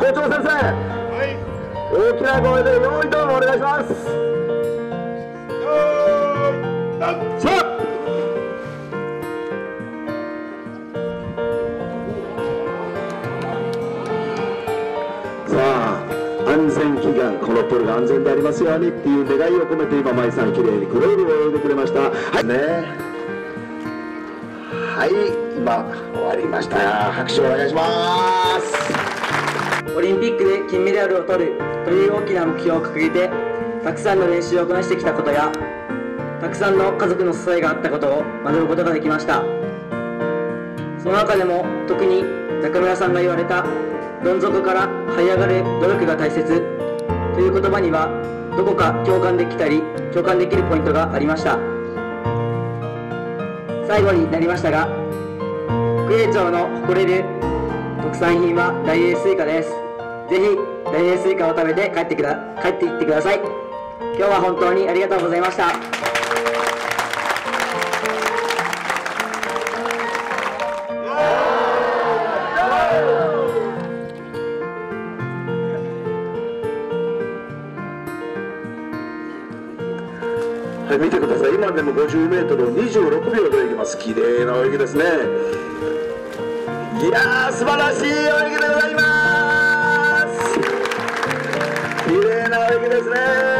校長先生、はい、大きな声で用意ドンお願いします。さあ、安全祈願、このプールが安全でありますようにっていう願いを込めて今舞さんきれいにクロールを泳いでくれました。はいね、はい、今終わりました。拍手をお願いします。 オリンピックで金メダルを取るという大きな目標を掲げてたくさんの練習をこなしてきたことやたくさんの家族の支えがあったことを学ぶことができました。その中でも特に中村さんが言われたどん底から這い上がる努力が大切という言葉にはどこか共感できるポイントがありました。最後になりましたが北栄町の誇れる特産品は大栄スイカです。ぜひ大栄スイカを食べて帰っていってください。今日は本当にありがとうございました。 はい、見てください。今でも50メートルを26秒で泳ぎます。綺麗な泳ぎですね。いやー、素晴らしい泳ぎでございます。綺麗な泳ぎですね。